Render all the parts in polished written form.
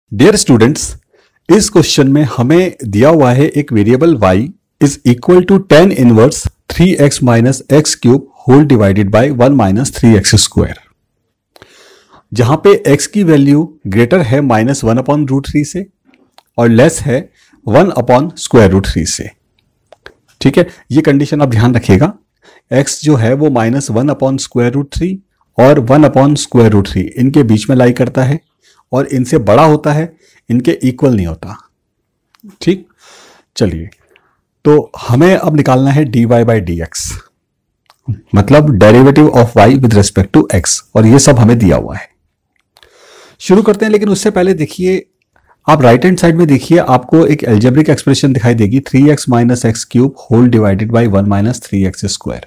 Dear students, इस question में हमें दिया हुआ है एक variable y is equal to tan inverse 3x minus x cube whole divided by 1 minus 3x square, जहां पे x की वैल्यू ग्रेटर है माइनस 1 अपॉन रूट 3 से और लेस है 1 अपॉन स्क्वायर रूट 3 से। ठीक है, ये कंडीशन आप ध्यान रखिएगा। x जो है वो माइनस 1 अपॉन स्क्वायर रूट 3 और 1 अपॉन स्क्वायर रूट 3 इनके बीच में लाई करता है और इनसे बड़ा होता है, इनके इक्वल नहीं होता। ठीक, चलिए, तो हमें अब निकालना है dy बाई डी एक्स, मतलब derivative of y with respect to x, और ये सब हमें दिया हुआ है। शुरू करते हैं, लेकिन उससे पहले देखिए, आप राइट हैंड साइड में देखिए, आपको एक एल्जेब्रिक एक्सप्रेशन दिखाई देगी 3x minus x cube whole divided by 1 minus 3x square.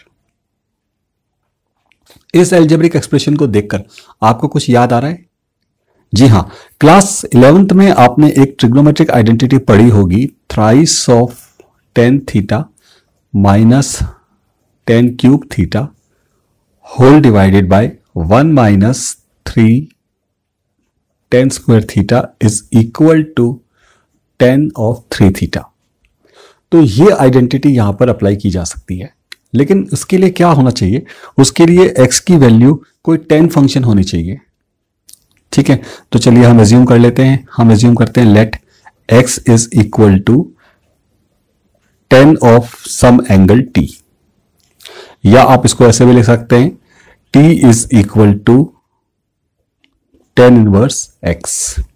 इस एल्जेब्रिक एक्सप्रेशन को देखकर आपको कुछ याद आ रहा है? जी हाँ, क्लास 11th में आपने एक ट्रिग्नोमेट्रिक आइडेंटिटी पढ़ी होगी, thrice of tan theta minus tan cube theta whole divided by 1 minus 3 tan square theta is equal to tan of 3 theta. तो ये आइडेंटिटी यहां पर अप्लाई की जा सकती है, लेकिन उसके लिए क्या होना चाहिए? उसके लिए x की वैल्यू कोई tan फंक्शन होनी चाहिए। ठीक है, तो चलिए हम एज्यूम कर लेते हैं। हम एज्यूम करते हैं let x is equal to tan of some angle t, या आप इसको ऐसे भी लिख सकते हैं t is equal to tan inverse x।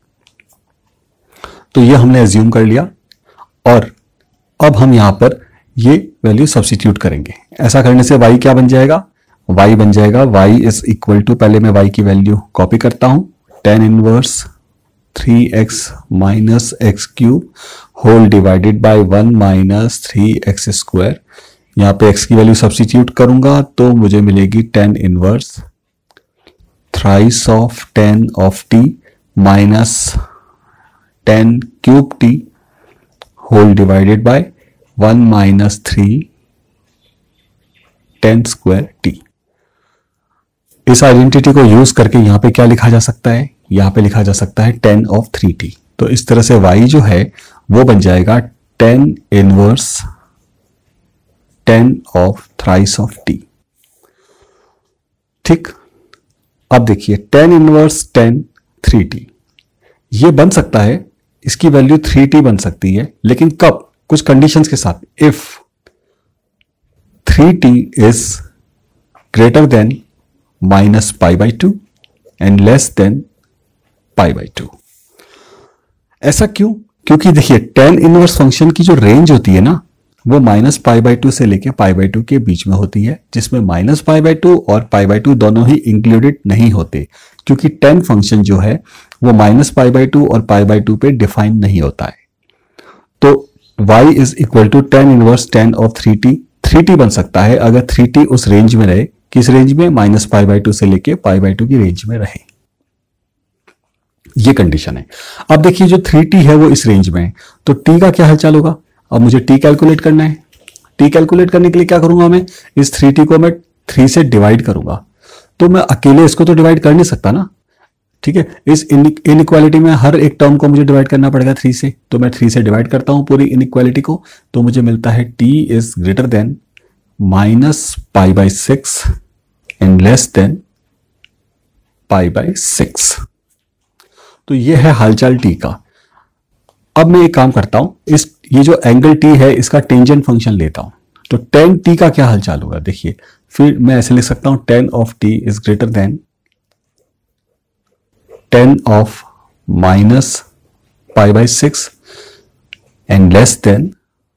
तो ये हमने एज्यूम कर लिया और अब हम यहां पर ये वैल्यू सब्स्टिट्यूट करेंगे। ऐसा करने से y क्या बन जाएगा? y बन जाएगा y इज इक्वल टू, पहले मैं y की वैल्यू कॉपी करता हूं, tan inverse 3x minus x cube whole divided by 1 minus 3x square. यहां पे x की वैल्यू सब्स्टिट्यूट करूंगा तो मुझे मिलेगी tan inverse thrice of tan of t minus tan cube t whole divided by 1 minus 3 tan square t। इस identity को use करके यहां पे क्या लिखा जा सकता है? यहां पे लिखा जा सकता है tan ऑफ 3t। तो इस तरह से y जो है वो बन जाएगा tan inverse tan of thrice of t। ठीक, अब देखिए tan इनवर्स tan 3t ये बन सकता है, इसकी वैल्यू 3t बन सकती है, लेकिन कब? कुछ कंडीशंस के साथ। If 3t is greater than minus pi by 2 and less than pi by 2। ऐसा क्यों? क्योंकि देखिए tan इनवर्स फंक्शन की जो रेंज होती है ना, वो माइनस पाई बाई 2 से लेके पाई बाई 2 के बीच में होती है, जिसमें माइनस पाई बाई 2 और पाई बाई 2 दोनों ही इंक्लूडेड नहीं होते, क्योंकि tan फंक्शन जो है वो माइनस पाई बाई 2 और पाई बाई 2 पे डिफाइन नहीं होता है। तो y is equal to tan inverse tan of 3t बन सकता है अगर 3t उस रेंज में रहे। किस रेंज में? माइनस पाई बाई 2 से लेके पाई बाई 2 की रेंज में रहे। ये कंडीशन है। अब देखिए जो 3t है वो इस रेंज में है, तो t का क्या हालचाल होगा? अब मुझे t कैलकुलेट करना है। t कैलकुलेट करने के लिए क्या करूंगा? मैं इस 3t को मैं 3 से डिवाइड करूंगा। तो मैं अकेले इसको तो डिवाइड कर नहीं सकता ना। ठीक है, इस इनइक्वालिटी में हर एक टर्म को मुझे डिवाइड करना पड़ेगा 3 से, तो मैं 3 से डिवाइड करता हूं पूरी इनइक्वालिटी को, तो मुझे मिलता है t is greater than minus pi by 6 and less than pi by 6। तो ये है हालचाल t का। अब मैं एक काम करता हूं, ये जो एंगल t है इसका टेंजेंट फंक्शन लेता हूं, तो tan t का क्या हालचाल होगा? देखिए, फिर मैं ऐसे लिख सकता हूं tan of t is greater than tan of minus pi by 6 and less than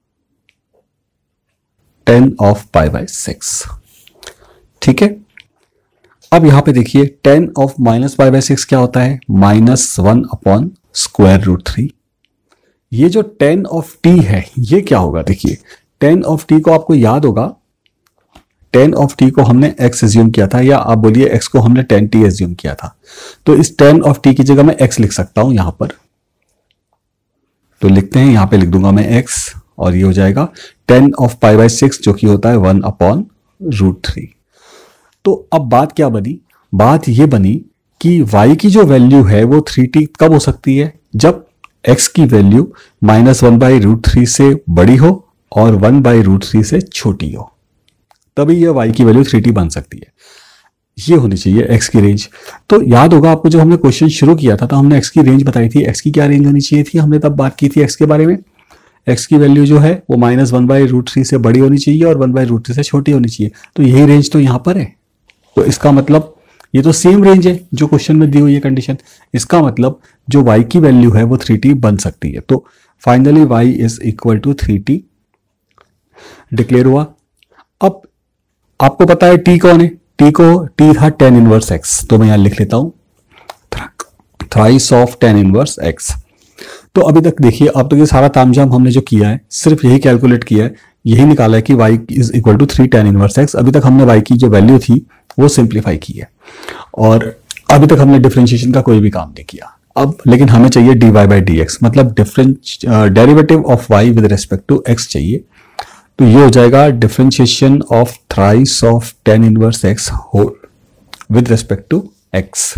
tan of pi by 6। ठीक है, अब यहां पे देखिए tan of minus pi by 6 क्या होता है? Minus 1 upon square root 3। ये जो tan ऑफ t है ये क्या होगा? देखिए tan ऑफ t को आपको याद होगा, tan ऑफ t को हमने x एज्यूम किया था, या आप बोलिए x को हमने tan t एज्यूम किया था। तो इस tan ऑफ t की जगह मैं x लिख सकता हूं यहां पर। तो लिखते हैं, यहां पे लिख दूंगा मैं x, और ये हो जाएगा tan ऑफ पाई बाई 6 जो कि होता है 1 अपॉन रूट 3। तो अब बात क्या बनी? बात ये बनी कि y की जो वैल्यू है वो 3t कब हो सकती है, जब x की वैल्यू -1/√3 से बड़ी हो और 1/√3 से छोटी हो, तभी यह y की वैल्यू 3t बन सकती है। ये होनी चाहिए x की रेंज। तो याद होगा आपको, जब हमने क्वेश्चन शुरू किया था तो हमने x की रेंज बताई थी। x की क्या रेंज होनी चाहिए थी, हमने तब बात की थी x के बारे में। x की वैल्यू जो है वो -1/√3 से बड़ी होनी चाहिए और 1/√3 से छोटी होनी चाहिए। तो यही रेंज तो यहाँ पर है। तो इसका मतलब ये तो सेम रेंज है जो क्वेश्चन में दी हुई है कंडीशन। इसका मतलब जो y की वैल्यू है वो 3t बन सकती है। तो finally y is equal to 3t declare हुआ। अब आपको पता है t कौन है, t था tan इनवर्स x, तो मैं यहां लिख लेता हूं thrice of tan inverse x। तो अभी तक देखिए, अब तक ये सारा तामझाम हमने जो किया है सिर्फ यही कैलकुलेट किया है, यही निकाला है कि y is equal to 3 tan inverse x। अभी तक हमने y की जो वैल्यू थी वो सिंप्लीफाई की है और अभी तक हमने डिफरेंशिएशन का कोई भी काम नहीं किया। अब लेकिन हमें चाहिए dy बाई dx, मतलब derivative of y with respect to x चाहिए। तो ये हो जाएगा differentiation of thrice of tan inverse x whole with respect to x।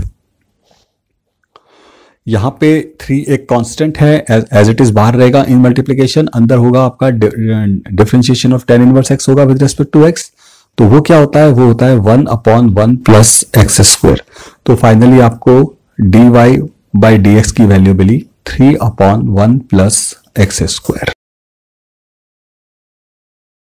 यहां पे 3 एक कांस्टेंट है, एज इट इज बाहर रहेगा इन मल्टीप्लिकेशन, अंदर होगा आपका differentiation of tan inverse x होगा विद रिस्पेक्ट टू x। तो वो क्या होता है, वो होता है 1/1 प्लस एक्स स्क्वायर। तो फाइनली आपको dy बाई dx की वैल्यू मिली 3/1 प्लस एक्स स्क्वायर।